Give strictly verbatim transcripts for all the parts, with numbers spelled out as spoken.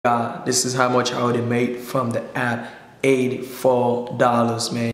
God, this is how much I already made from the app. eighty-four dollars, man.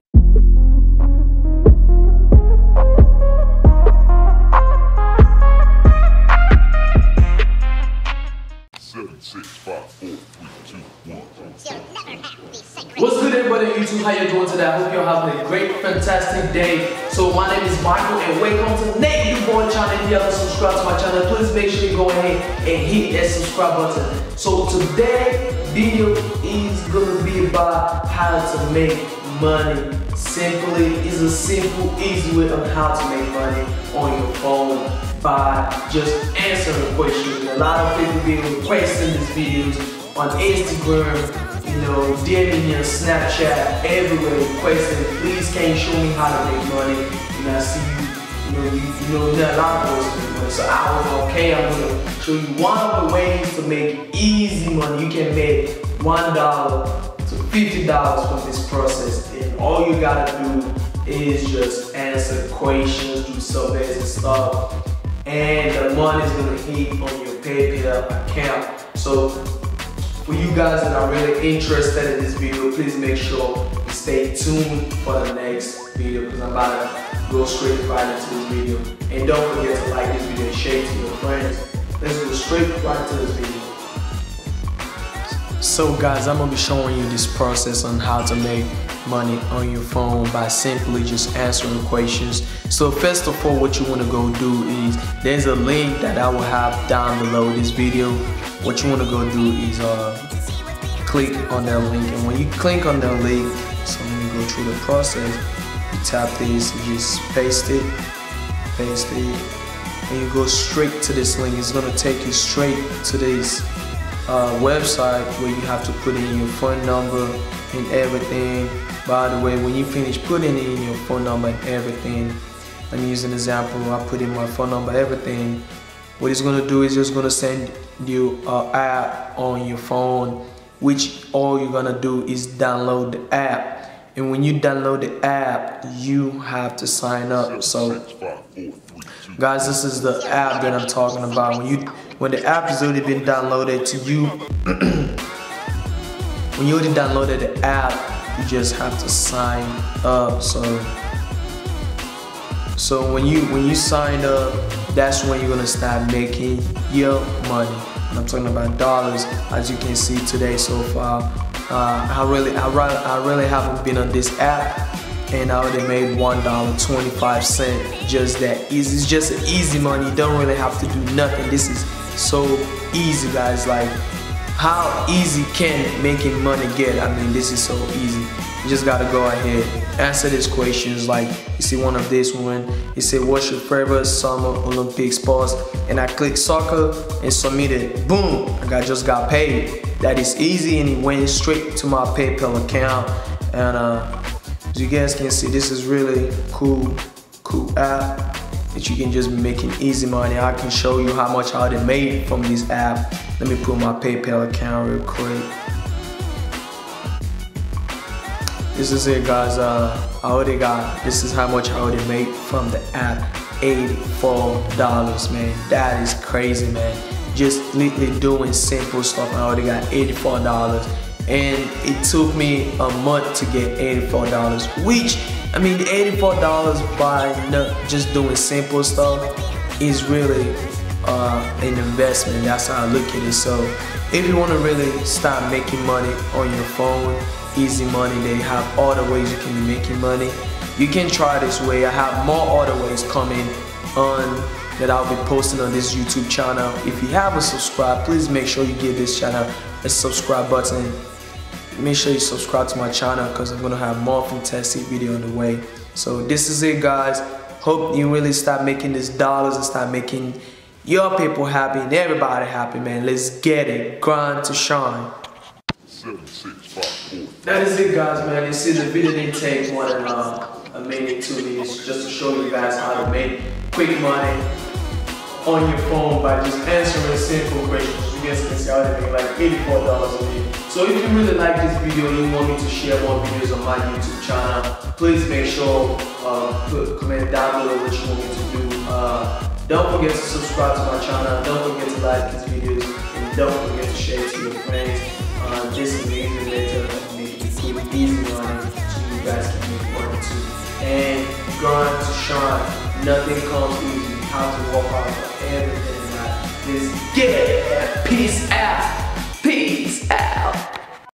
Seven, six, five, four, three, two, one. What's good, everybody on YouTube? How you doing today? I hope you're having a great, fantastic day. So my name is Michael and welcome to Nate the Boy channel. If you haven't subscribed to my channel, please make sure you go ahead and hit that subscribe button. So today's video is gonna be about how to make money. Simply, it's a simple, easy way on how to make money on your phone by just answering questions. A lot of people be requesting these videos on Instagram, you know, D M me on Snapchat, everywhere requesting, please can you show me how to make money? And I see you, you know, you, you know, there are a lot of ways to make money. So I was okay, I'm gonna show you one of the ways to make easy money. You can make one dollar to fifty dollars from this process. And all you gotta do is just answer questions, do surveys and stuff. And the money is gonna hit on your PayPal account. So for you guys that are really interested in this video, please make sure you stay tuned for the next video because I'm about to go straight right into this video. And don't forget to like this video and share it to your friends. Let's go straight right to this video. So guys, I'm gonna be showing you this process on how to make money on your phone by simply just answering questions. So first of all, what you want to go do is there's a link that I will have down below this video. What you want to go do is uh, click on that link, and when you click on that link, so let me go through the process. You tap this, you just paste it, paste it, and you go straight to this link. It's gonna take you straight to this uh, website where you have to put in your phone number and everything. By the way, when you finish putting in your phone number and everything, let me use an example. I put in my phone number, everything. What it's gonna do is just gonna send you an app on your phone, which all you're gonna do is download the app. And when you download the app, you have to sign up. So, guys, this is the app that I'm talking about. When you, when the app has already been downloaded to you, when you already downloaded the app, you just have to sign up. So, so when you when you sign up, that's when you're gonna start making your money. And I'm talking about dollars, as you can see today so far. Uh, I really, I, I really haven't been on this app, and I already made one dollar twenty-five cents. Just that easy. It's just an easy money. You don't really have to do nothing. This is so easy, guys. Like, how easy can making money get? I mean, this is so easy. You just gotta go ahead, answer these questions. Like, you see one of this one, it said, what's your favorite summer Olympic sports? And I click soccer and submitted. Boom, I got, just got paid. That is easy, and it went straight to my PayPal account. And uh, as you guys can see, this is really cool, cool app that you can just be making easy money. I can show you how much I already made from this app. Let me put my PayPal account real quick. This is it, guys. Uh, I already got, this is how much I already made from the app. eighty-four dollars, man. That is crazy, man. Just literally doing simple stuff. I already got eighty-four dollars. And it took me a month to get eighty-four dollars, which, I mean, eighty-four dollars by not just doing simple stuff is really uh, an investment. That's how I look at it. So if you want to really start making money on your phone, easy money, they have other ways you can be making money. You can try this way. I have more other ways coming on that I'll be posting on this YouTube channel. If you haven't subscribed, please make sure you give this channel a subscribe button. Make sure you subscribe to my channel because I'm gonna have more fantastic video on the way. So this is it, guys. Hope you really start making these dollars and start making your people happy and everybody happy, man. Let's get it. Grind to shine. Seven, six, five, four. That is it, guys, man. You see, the video didn't take more than uh, a minute, two minutes, just to show you guys how to make quick money on your phone by just answering simple questions. You guys can see I already make like eighty-four dollars a day. So if you really like this video and you want me to share more videos on my YouTube channel, please make sure uh, put comment down below what you want me to do. Uh, don't forget to subscribe to my channel. Don't forget to like these videos, and don't forget to share it to your friends. on this amazing mentor of me, put easy on it so you guys can make money too. And grind to shine. Nothing comes easy. How to walk out for everything in life. Just get it. Peace out. Peace out.